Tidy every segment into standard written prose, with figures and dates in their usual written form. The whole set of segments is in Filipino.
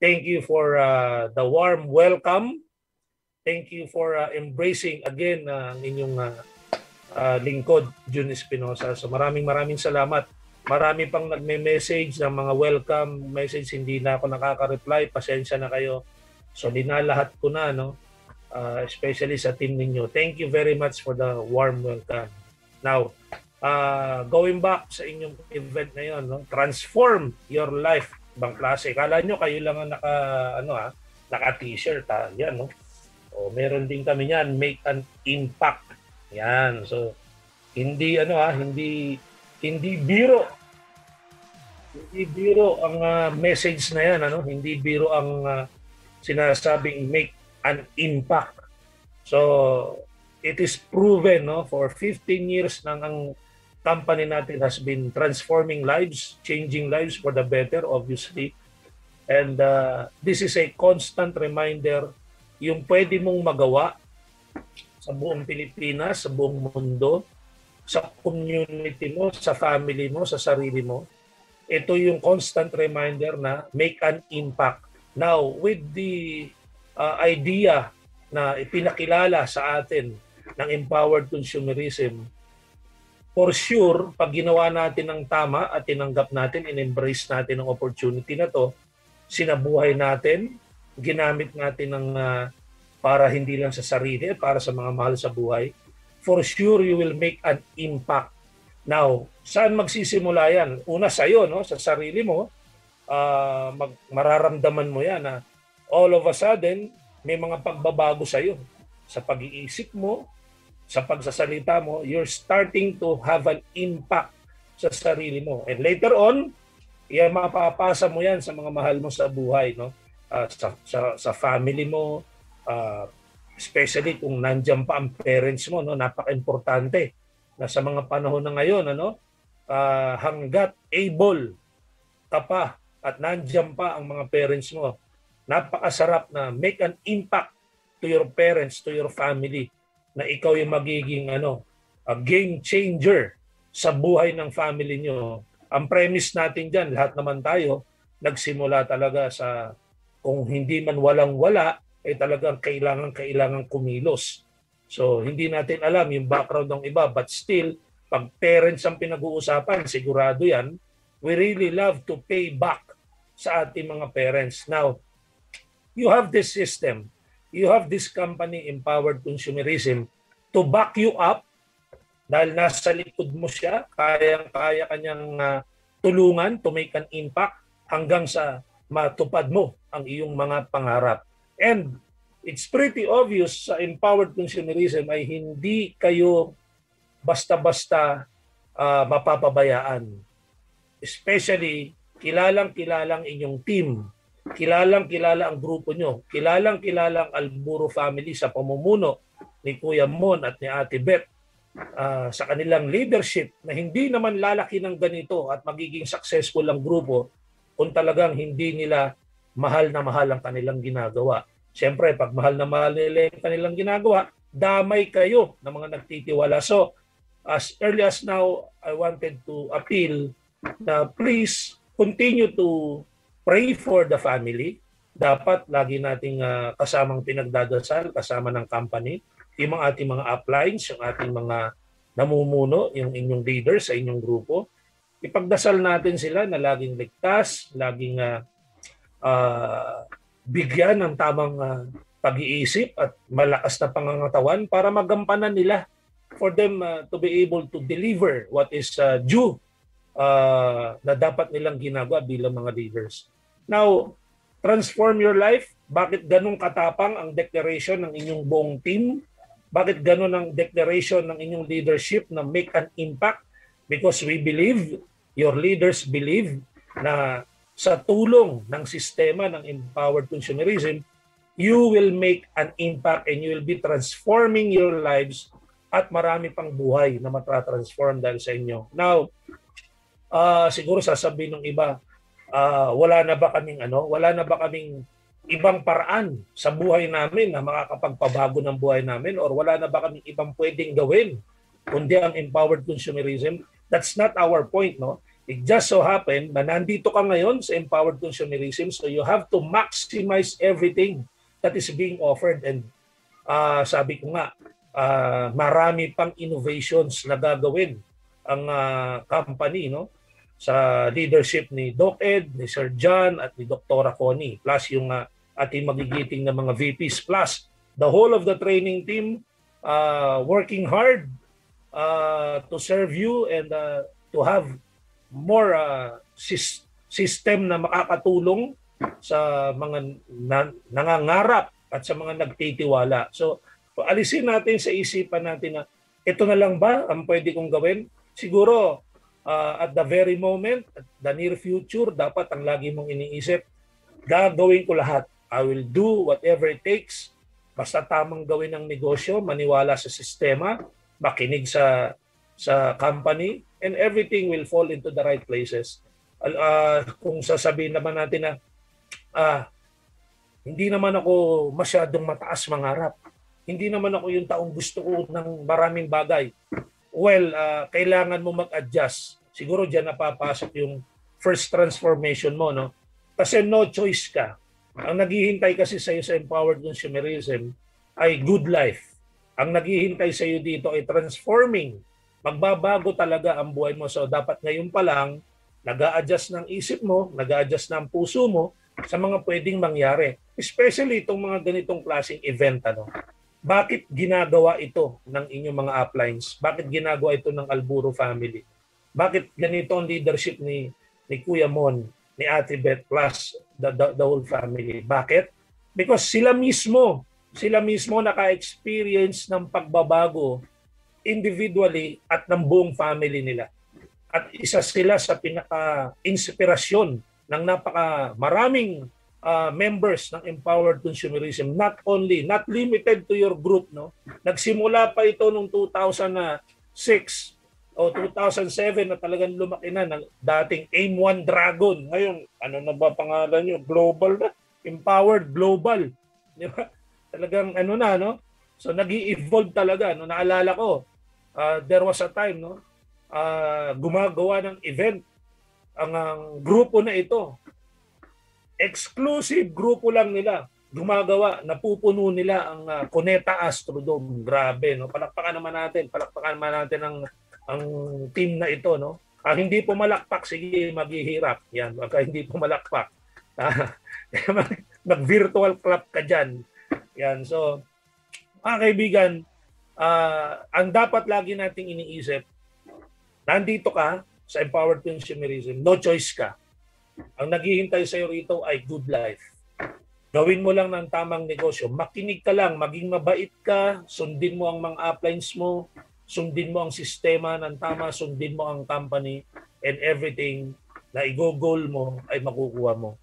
Thank you for the warm welcome. Thank you for embracing again ang inyong lingkod, Jun Espinosa. So maraming salamat. Marami pang nagme-message ng mga welcome message. Hindi na ako nakaka-reply. Pasensya na kayo. So dinalahat ko na, no? Especially sa team ninyo. Thank you very much for the warm welcome. Now, going back sa inyong event na yun, no? Transform your life. Ibang klase. Kala nyo kayo lang ang naka-t-shirt. Yan, no? O, meron din kami yan, make an impact. Yan. So, hindi biro. Hindi biro ang message na yan, ano? Hindi biro ang sinasabing make an impact. So, it is proven, no? For 15 years nang ang company natin has been transforming lives, changing lives for the better, obviously. And this is a constant reminder yung pwede mong magawa sa buong Pilipinas, sa buong mundo, sa community mo, sa family mo, sa sarili mo. Ito yung constant reminder na make an impact. Now, with the idea na ipinakilala sa atin ng empowered consumerism, for sure, pag ginawa natin ng tama at tinanggap natin, in-embrace natin ang opportunity na to, sinabuhay natin, ginamit natin ng para hindi lang sa sarili, para sa mga mahal sa buhay, for sure you will make an impact. Now, saan magsisimula yan? Una sa'yo, no? Sa sarili mo, mararamdaman mo yan na all of a sudden, may mga pagbabago sa'yo. Sa pag-iisip mo, sa pagsasalita mo, you're starting to have an impact sa sarili mo. And later on, mapapasa mo yan sa mga mahal mo sa buhay, no? Sa family mo, especially kung nandiyan pa ang parents mo, no? Napaka-importante na sa mga panahon na ngayon, ano? Hanggat able ka pa at nandiyan pa ang mga parents mo, napakasarap na make an impact to your parents, to your family, na ikaw yung magiging a game changer sa buhay ng family nyo. Ang premise natin dyan, lahat naman tayo, nagsimula talaga sa kung hindi man walang-wala, ay talagang kailangan kumilos. So, hindi natin alam yung background ng iba, but still, pag parents ang pinag-uusapan, sigurado yan, we really love to pay back sa ating mga parents. Now, you have this system. You have this company, Empowered Consumerism, to back you up dahil nasa likod mo siya, kaya kanyang tulungan to make an impact hanggang sa matupad mo ang iyong mga pangarap. And it's pretty obvious sa Empowered Consumerism ay hindi kayo basta-basta mapapabayaan. Especially, kilalang-kilalang inyong team. Kilalang-kilala ang grupo nyo. Kilalang-kilala ang Alburo family sa pamumuno ni Kuya Mon at ni Ate Beth sa kanilang leadership na hindi naman lalaki ng ganito at magiging successful ang grupo kung talagang hindi nila mahal na mahal ang kanilang ginagawa. Siyempre, pag mahal na mahal nila ang kanilang ginagawa, damay kayo ng mga nagtitiwala. So, as early as now, I wanted to appeal na please continue to pray for the family. Dapat lagi nating kasamang pinagdadasal, kasama ng company, yung mga ating mga uplines, yung ating mga namumuno, yung inyong leaders sa inyong grupo. Ipagdasal natin sila na laging ligtas, laging bigyan ng tamang pag-iisip at malakas na pangangatawan para magampanan nila for them to be able to deliver what is due na dapat nilang ginagawa bilang mga leaders. Now, transform your life. Bakit ganun katapang ang declaration ng inyong buong team? Bakit ganun ang declaration ng inyong leadership na make an impact? Because we believe, your leaders believe, na sa tulong ng sistema ng Empowered Consumerism, you will make an impact and you will be transforming your lives at marami pang buhay na matatransform dahil sa inyo. Now, siguro sasabihin ng iba, wala na ba kaming ibang paraan sa buhay namin na makakapagpabago ng buhay namin, or wala na ba kaming ibang pwedeng gawin kundi ang Empowered Consumerism? That's not our point, no? It just so happened na nandito ka ngayon sa empowered consumerism, so you have to maximize everything that is being offered. And sabi ko nga, marami pang innovations na gagawin ang company, no? Sa leadership ni Doc Ed, ni Sir John at ni Dr. Connie, plus yung ating magigiting na mga VPs, plus the whole of the training team working hard to serve you and to have more system na makakatulong sa mga nangangarap at sa mga nagtitiwala. So, alisin natin sa isipan natin na ito na lang ba ang pwede kong gawin? Siguro, at the very moment, at the near future, dapat ang lagi mong iniisip, gagawin ko lahat. I will do whatever it takes. Basta tamang gawin ng negosyo, maniwala sa sistema, makinig sa company, and everything will fall into the right places. Kung sasabihin naman natin na hindi naman ako masyadong mataas mangarap, hindi naman ako yung taong gusto ko ng maraming bagay. Well, kailangan mo mag-adjust. Siguro diyan napapasok yung first transformation mo, no? Kasi no choice ka. Ang naghihintay kasi sa iyo sa empowered consumerism ay good life. Ang naghihintay sa iyo dito ay transforming. Magbabago talaga ang buhay mo. So dapat ngayon pa lang, nag-a-adjust ng isip mo, nag-a-adjust ng puso mo sa mga pwedeng mangyari. Especially itong mga ganitong klaseng event, ano? Bakit ginagawa ito ng inyong mga uplines? Bakit ginagawa ito ng Alburo family? Bakit ganito ang leadership ni Kuya Mon, ni Ate Beth, plus the whole family? Bakit? Because sila mismo naka-experience ng pagbabago individually at ng buong family nila. At isa sila sa pinaka-inspirasyon ng maraming members ng empowered consumerism, not limited to your group, no? Nagsimula pa ito noong 2006 o 2007 na talagang lumaki na ng dating AIM-1 Dragon. Ngayon, ano na ba pangalan nyo? Global na, empowered global. Di ba? Talagang ano na, no? So nag-i-evolve talaga, no? Naalala ko, there was a time, no? Gumagawa ng event ang grupo na ito. Exclusive grupo lang nila gumagawa, napupuno nila ang Cuneta Astrodome. Grabe, no? Palakpakan naman natin ang team na ito, no? Hindi pumalakpak, sige, maghihirap. Yan, baka hindi pumalakpak. Mag-virtual clap ka dyan. Yan, so, mga kaibigan, ang dapat lagi nating iniisip, nandito ka sa empowered consumerism, no choice ka. Ang naghihintay sa iyo rito ay good life. Gawin mo lang ng tamang negosyo. Makinig ka lang, maging mabait ka, sundin mo ang mga uplines mo, sundin mo ang sistema ng tama, sundin mo ang company, and everything na i-goal mo ay makukuha mo.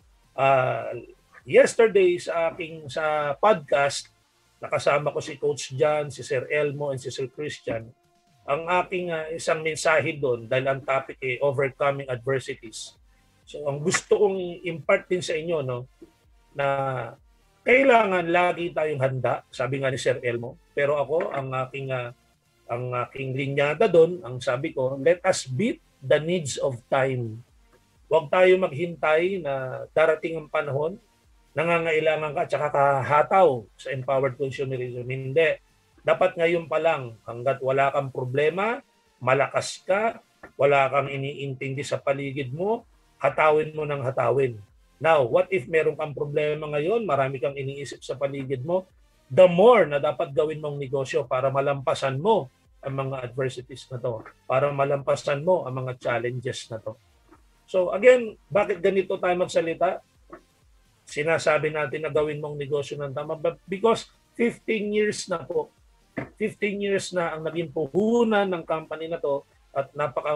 Yesterday sa podcast, nakasama ko si Coach John, si Sir Elmo, and si Sir Christian. Ang aking isang mensahe doon, dahil ang topic ay overcoming adversities. So ang gusto kong impart din sa inyo, no, na kailangan lagi tayong handa, sabi nga ni Sir Elmo. Pero ako, ang aking linyada doon, ang sabi ko, let us beat the needs of time. Huwag tayo maghintay na darating ang panahon, nangangailangan ka at saka kahataw sa empowered consumerism. Hindi. Dapat ngayon pa lang, hanggat wala kang problema, malakas ka, wala kang iniintindi sa paligid mo, hatawin mo ng hatawin. Now, what if meron kang problema ngayon, marami kang iniisip sa paligid mo, the more na dapat gawin mong negosyo para malampasan mo ang mga adversities na to, para malampasan mo ang mga challenges na to. So again, bakit ganito tayo magsalita? Sinasabi natin na gawin mong negosyo ng tama, because 15 years na po, 15 years na ang naging puhunan ng company na to at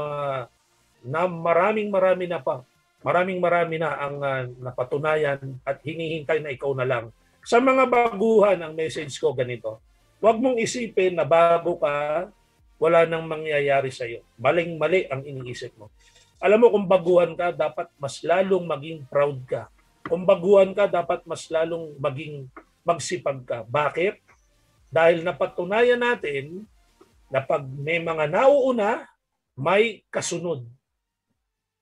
maraming na ang napatunayan at hinihintay na ikaw na lang. Sa mga baguhan, ang message ko ganito, huwag mong isipin na bago ka, wala nang mangyayari sa iyo. Maling-mali ang iniisip mo. Alam mo, kung baguhan ka, dapat mas lalong maging proud ka. Kung baguhan ka, dapat mas lalong magsipag ka. Bakit? Dahil napatunayan natin na pag may mga nauuna, may kasunod.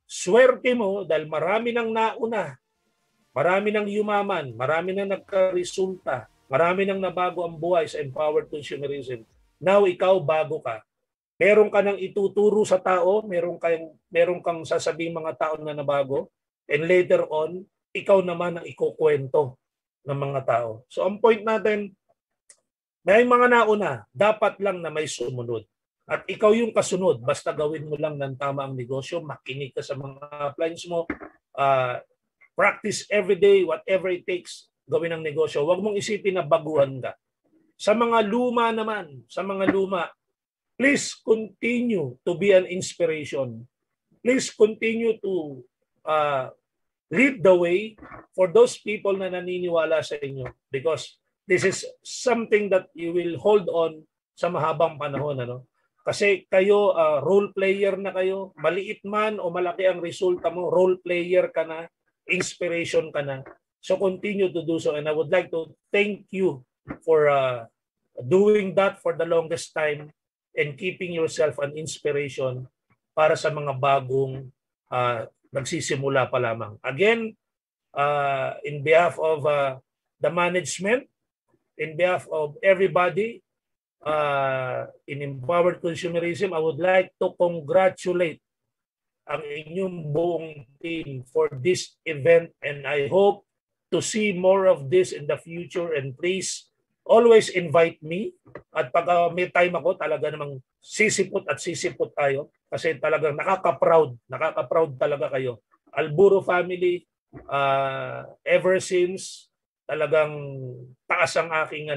Swerte mo dahil marami nang nauna, marami nang yumaman, marami nang nagkaresulta, marami nang nabago ang buhay sa empowered consumerism. Now, ikaw bago ka. Meron ka nang ituturo sa tao, meron kang sasabing mga tao na nabago, and later on, ikaw naman ang ikukwento ng mga tao. So ang point natin, may mga nauna, dapat lang na may sumunod. At ikaw yung kasunod, basta gawin mo lang ng tama ang negosyo, makinig ka sa mga clients mo, practice every day, whatever it takes, gawin ang negosyo. Huwag mong isipin na baguhan ka. Sa mga luma naman, please continue to be an inspiration. Please continue to lead the way for those people na naniniwala sa inyo, because this is something that you will hold on sa mahabang panahon. Kasi kayo, role player na kayo, maliit man o malaki ang resulta mo, role player ka na, inspiration ka na. So continue to do so, and I would like to thank you for doing that for the longest time and keeping yourself an inspiration para sa mga bagong nagsisimula pa lamang. Again, in behalf of the management, in behalf of everybody in Empowered Consumerism, I would like to congratulate ang inyong buong team for this event, and I hope to see more of this in the future, and please always invite me. At pag may time ako, talaga namang sisipot tayo kasi talagang nakaka-proud talaga kayo. Alburo family, ever since talagang taas ang aking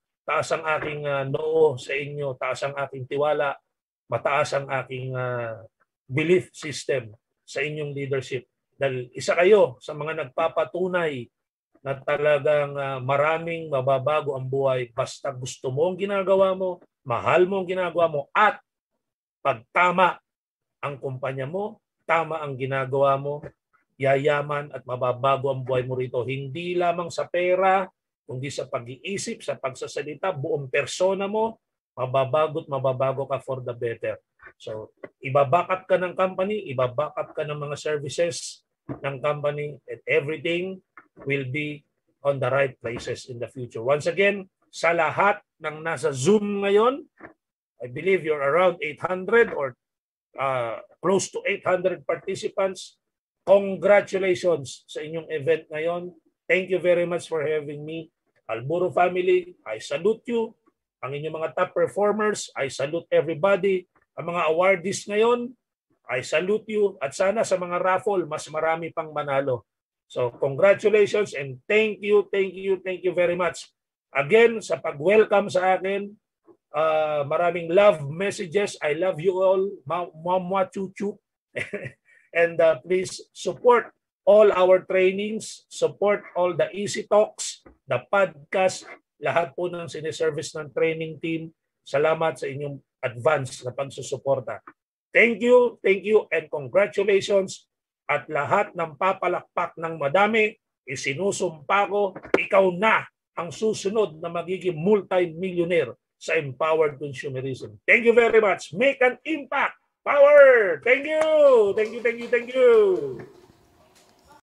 noo sa inyo, taas ang aking tiwala, mataas ang aking belief system sa inyong leadership. Dahil isa kayo sa mga nagpapatunay na talagang maraming mababago ang buhay basta gusto mo ang ginagawa mo, mahal mo ang ginagawa mo, at pag tama ang kumpanya mo, tama ang ginagawa mo, yayaman at mababago ang buhay mo rito. Hindi lamang sa pera, kundi sa pag-iisip, sa pagsasalita, buong persona mo, mababago ka for the better. So, ibaback up ka ng company, ibaback up ka ng mga services ng company, and everything will be on the right places in the future. Once again, sa lahat ng nasa Zoom ngayon, I believe you're around 800 or close to 800 participants. Congratulations sa inyong event ngayon. Thank you very much for having me. Alburo family, I salute you. Ang inyong mga top performers, I salute everybody. Ang mga awardees ngayon, I salute you. At sana sa mga raffle, mas marami pang manalo. So congratulations and thank you very much. Again, sa pag-welcome sa akin, maraming love messages. I love you all. Mama chuchu. And please support all our trainings, support all the easy talks, the podcast, lahat po ng siniservice ng training team. Salamat sa inyong advance na pagsusuporta. Thank you, and congratulations. At lahat ng papalakpak ng madami, isinusumpa ko, ikaw na ang susunod na magiging multi-millionaire sa empowered consumerism. Thank you very much. Make an impact. Power! Thank you!